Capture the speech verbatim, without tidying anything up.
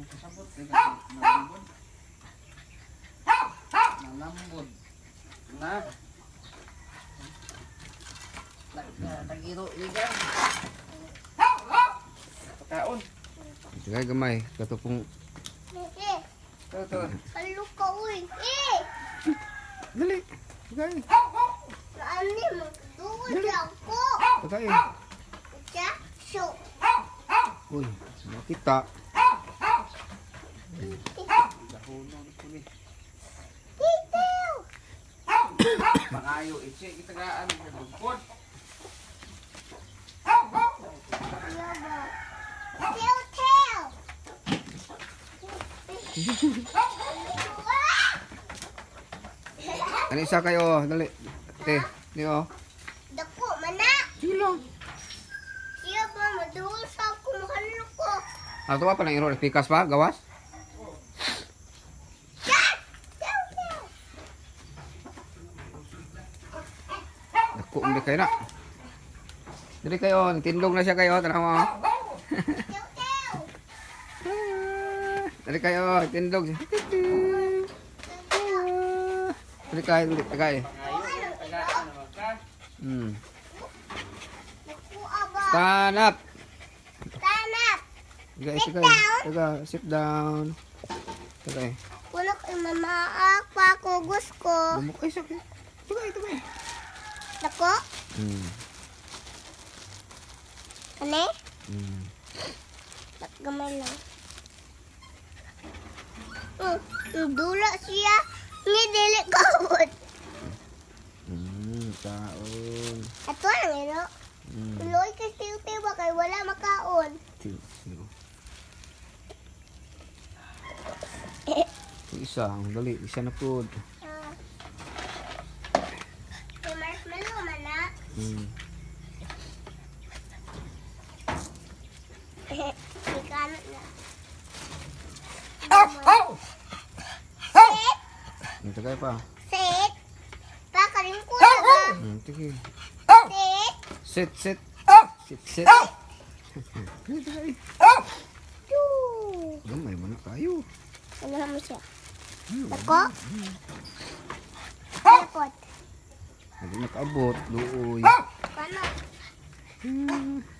kasabot kay nalambod. Nalambod. Na. Tagiro igan. Pagkaon. Sige gamay, kato pong Toto. Halo ka uy. Eh. dali. Sige. Ani mo duwag ako. Tagay. Ja, so. Uy, nakita. Dahonon ko ni. Titew. Pangayo itse itagaan ko bugpod. Tew tew. Ano isa kayo? Dali. Te, di oh. Dako mana. Sige lang. Siya ba maduol sa ako mahalo ko. Ano to pa lang iro pikas pa gawas? Ja. Tew tew. Dako uli kayo na. Dali kayo, tindog na siya kayo, tanaw mo. Tew tew. Dali kayo, tindog. Dali kayo, dali kayo. Pangayo itagaan na magka. Hmm. Dako aba. Stand up. Tanap. Sige, Sit sige. down. Sige, sit down. Sige. Wala kay mamaak pa ako gusto. Bumuk ay sakit. Sige, sige. Dako. Hmm. Ano? Hmm. Gamay lang. Hmm, dula siya. Ni dili kawot. Hmm, taon. Ato lang ino. Hmm. Tuloy kay tiw-tiw ba kay wala makaon. Tiyo, tiyo. Yung isa, ang dali, isa na po. Ah. May marshmallow man na. Hmm. May kanot na. Sit. Ito kayo pa. Sit. Pa, karin ko na ba? Hmm, sige. Sit. Sit, sit. Sit, sit. Ito kayo. Choo. Gamay mo na kayo. Ano naman siya? Dako? Lapot. Hindi nakaabot. Luoy. Kano? Hmm.